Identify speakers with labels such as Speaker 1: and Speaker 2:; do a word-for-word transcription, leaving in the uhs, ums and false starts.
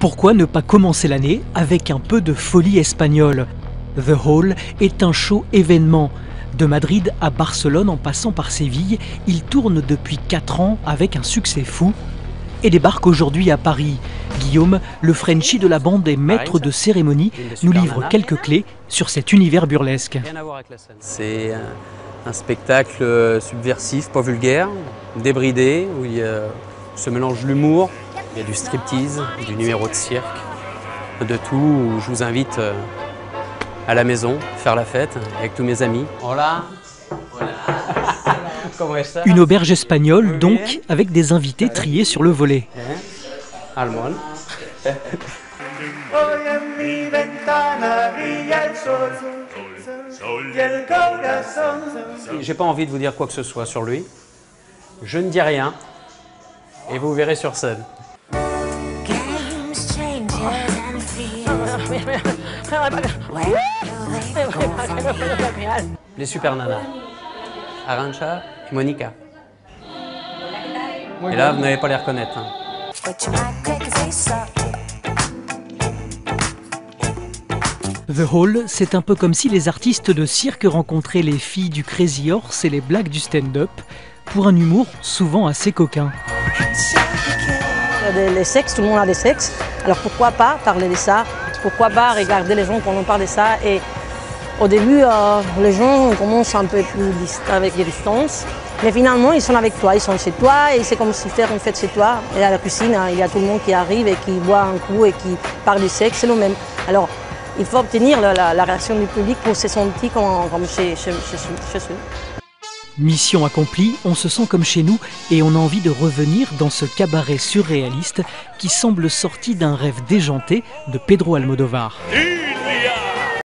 Speaker 1: Pourquoi ne pas commencer l'année avec un peu de folie espagnole? The Hall est un show événement. De Madrid à Barcelone en passant par Séville, il tourne depuis quatre ans avec un succès fou et débarque aujourd'hui à Paris. Guillaume, le Frenchie de la bande et maître de cérémonie, nous livre quelques clés sur cet univers burlesque.
Speaker 2: C'est un spectacle subversif, pas vulgaire, débridé, où il y a ce mélange l'humour, il y a du striptease, du numéro de cirque, de tout, où je vous invite à la maison, faire la fête avec tous mes amis. Hola.
Speaker 1: Une auberge espagnole donc, avec des invités triés sur le volet.
Speaker 2: Almond. J'ai pas envie de vous dire quoi que ce soit sur lui. Je ne dis rien et vous verrez sur scène. Les super nanas. Arantxa et Monica. Et là, vous n'allez pas les reconnaître. Hein.
Speaker 1: The Hall, c'est un peu comme si les artistes de cirque rencontraient les filles du Crazy Horse et les blagues du stand-up, pour un humour souvent assez coquin.
Speaker 3: Les sexes, tout le monde a des sexes, alors pourquoi pas parler de ça? Pourquoi pas regarder les gens quand on parle de ça? Et au début, euh, les gens commencent un peu plus avec des distances, mais finalement ils sont avec toi, ils sont chez toi et c'est comme si faire une fête chez toi. Et à la cuisine, hein, il y a tout le monde qui arrive et qui boit un coup et qui parle du sexe, c'est le même. Alors il faut obtenir la, la, la réaction du public pour se sentir comme, comme chez, chez, chez, chez eux.
Speaker 1: Mission accomplie, on se sent comme chez nous et on a envie de revenir dans ce cabaret surréaliste qui semble sorti d'un rêve déjanté de Pedro Almodóvar.